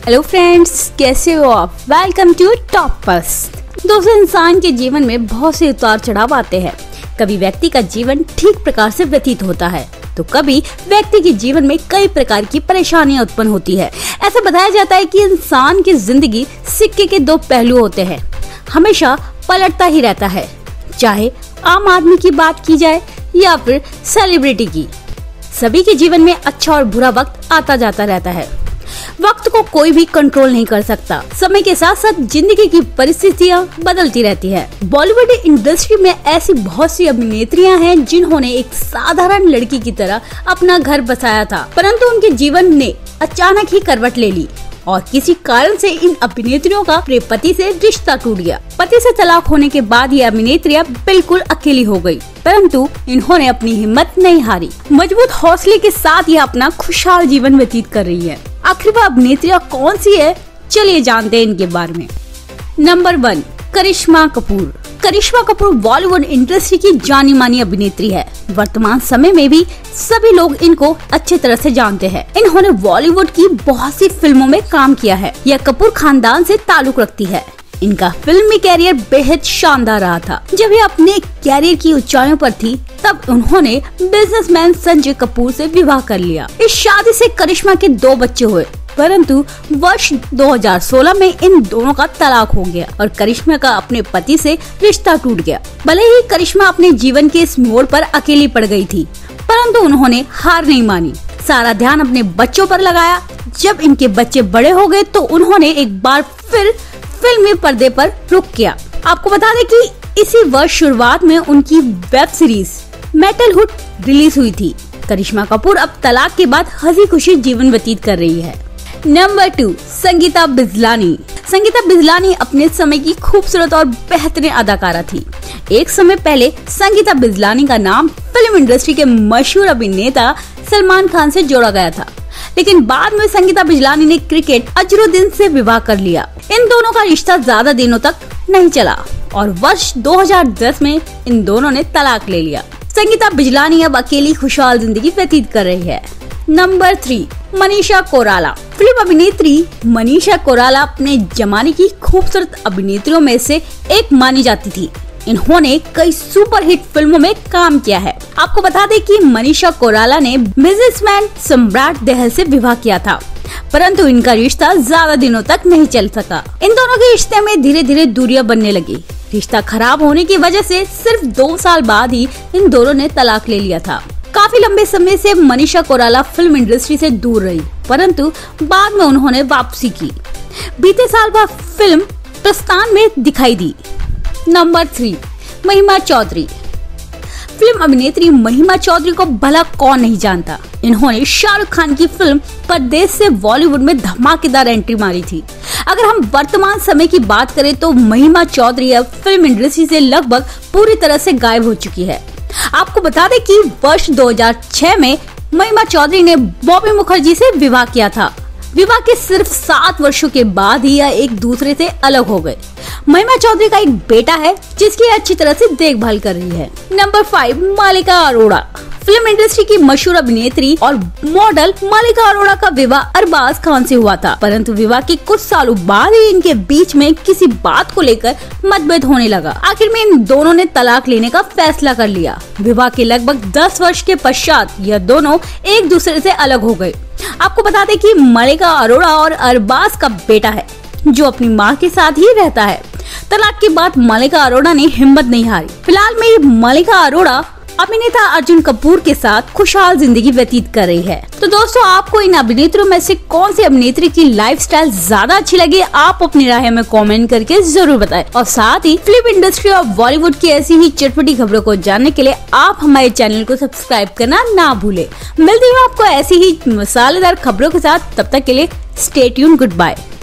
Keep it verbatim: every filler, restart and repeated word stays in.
Hello friends, कैसे हो आप? Welcome to Toppers. दोस्तों, इंसान के जीवन में बहुत से उतार चढ़ाव आते हैं। कभी व्यक्ति का जीवन ठीक प्रकार से व्यतीत होता है तो कभी व्यक्ति के जीवन में कई प्रकार की परेशानियां उत्पन्न होती है। ऐसा बताया जाता है कि इंसान की जिंदगी सिक्के के दो पहलू होते हैं, हमेशा पलटता ही रहता है। चाहे आम आदमी की बात की जाए या फिर सेलिब्रिटी की, सभी के जीवन में अच्छा और बुरा वक्त आता जाता रहता है। वक्त को कोई भी कंट्रोल नहीं कर सकता। समय के साथ साथ जिंदगी की परिस्थितियाँ बदलती रहती है। बॉलीवुड इंडस्ट्री में ऐसी बहुत सी अभिनेत्रियां हैं जिन्होंने एक साधारण लड़की की तरह अपना घर बसाया था, परंतु उनके जीवन ने अचानक ही करवट ले ली और किसी कारण से इन अभिनेत्रियों का अपने पति से रिश्ता टूट गया। पति से तलाक होने के बाद ये अभिनेत्रियां बिल्कुल अकेली हो गई, परंतु इन्होंने अपनी हिम्मत नहीं हारी। मजबूत हौसले के साथ ये अपना खुशहाल जीवन व्यतीत कर रही है। आखिर वह अभिनेत्रियां कौन सी है, चलिए जानते हैं इनके बारे में। Number one, Karishma Kapoor. Karishma Kapoor Bollywood industry की जानी मानी अभिनेत्री है। वर्तमान समय में भी सभी लोग इनको अच्छी तरह से जानते हैं। इन्होंने बॉलीवुड की बहुत सी फिल्मों में काम किया है। यह कपूर खानदान से ताल्लुक रखती है। इनका फिल्मी कैरियर बेहद शानदार रहा था। जब ये अपने कैरियर की ऊंचाइयों पर थी तब उन्होंने बिजनेसमैन संजय कपूर से विवाह कर लिया। इस शादी से करिश्मा के दो बच्चे हुए, परंतु वर्ष दो हज़ार सोलह में इन दोनों का तलाक हो गया और करिश्मा का अपने पति से रिश्ता टूट गया। भले ही करिश्मा अपने जीवन के इस मोड़ पर अकेली पड़ गई थी, परंतु उन्होंने हार नहीं मानी। सारा ध्यान अपने बच्चों पर लगाया। जब इनके बच्चे बड़े हो गए तो उन्होंने एक बार फिर फिल्मी पर्दे पर रुख किया। आपको बता दें कि इसी वर्ष शुरुआत में उनकी वेब सीरीज मेटलहुड रिलीज हुई थी। करिश्मा कपूर अब तलाक के बाद हंसी खुशी जीवन व्यतीत कर रही है। Number two, Sangeeta Bijlani. संगीता बिजलानी अपने समय की खूबसूरत और बेहतरीन अदाकारा थी। एक समय पहले संगीता बिजलानी का नाम फिल्म इंडस्ट्री के मशहूर अभिनेता सलमान खान से जोड़ा गया था, लेकिन बाद में संगीता बिजलानी ने क्रिकेट अजरुद्दीन से विवाह कर लिया। इन दोनों का रिश्ता ज्यादा दिनों तक नहीं चला और वर्ष दो हज़ार दस में इन दोनों ने तलाक ले लिया। संगीता बिजलानी अब अकेली खुशहाल जिंदगी व्यतीत कर रही है। Number three, Manisha Koirala. Film अभिनेत्री मनीषा कोइराला अपने जमाने की खूबसूरत अभिनेत्रियों में से एक मानी जाती थी। इन्होंने कई सुपरहिट फिल्मों में काम किया है। आपको बता दें कि मनीषा कोइराला ने बिजनेसमैन सम्राट दहल से विवाह किया था, परंतु इनका रिश्ता ज्यादा दिनों तक नहीं चल सका। इन दोनों के रिश्ते में धीरे धीरे दूरियां बनने लगी। रिश्ता खराब होने की वजह से सिर्फ दो साल बाद ही इन दोनों ने तलाक ले लिया था। काफी लंबे समय से मनीषा कोइराला फिल्म इंडस्ट्री से दूर रही, परंतु बाद में उन्होंने वापसी की। बीते साल वह फिल्म प्रस्थान में दिखाई दी। नंबर थ्री, महिमा चौधरी। फिल्म अभिनेत्री महिमा चौधरी को भला कौन नहीं जानता। इन्होंने शाहरुख खान की फिल्म परदेस से बॉलीवुड में धमाकेदार एंट्री मारी थी। अगर हम वर्तमान समय की बात करें तो महिमा चौधरी अब फिल्म इंडस्ट्री से लगभग पूरी तरह से गायब हो चुकी है। आपको बता दें कि वर्ष दो हज़ार छह में महिमा चौधरी ने बॉबी मुखर्जी से विवाह किया था। विवाह के सिर्फ सात वर्षों के बाद ही यह एक दूसरे से अलग हो गए। महिमा चौधरी का एक बेटा है जिसकी अच्छी तरह से देखभाल कर रही है। नंबर फाइव, मालिका अरोड़ा। फिल्म इंडस्ट्री की मशहूर अभिनेत्री और मॉडल मालिका अरोड़ा का विवाह अरबाज खान से हुआ था, परंतु विवाह के कुछ सालों बाद ही इनके बीच में किसी बात को लेकर मतभेद होने लगा। आखिर में इन दोनों ने तलाक लेने का फैसला कर लिया। विवाह के लगभग दस वर्ष के पश्चात यह दोनों एक दूसरे से अलग हो गए। आपको बता दें कि मालिका अरोड़ा और अरबाज का बेटा है जो अपनी माँ के साथ ही रहता है। तलाक के बाद मालिका अरोड़ा ने हिम्मत नहीं हारी। फिलहाल में मालिका अरोड़ा अभिनेता अर्जुन कपूर के साथ खुशहाल जिंदगी व्यतीत कर रही है। तो दोस्तों, आपको इन अभिनेत्रियों में से कौन सी अभिनेत्री की लाइफस्टाइल ज्यादा अच्छी लगी, आप अपनी राय में कमेंट करके जरूर बताएं। और साथ ही फिल्म इंडस्ट्री और बॉलीवुड की ऐसी ही चटपटी खबरों को जानने के लिए आप हमारे चैनल को सब्सक्राइब करना ना भूले। मिलती हूँ आपको ऐसी ही मसालेदार खबरों के साथ, तब तक के लिए स्टे ट्यून्ड, गुड बाय।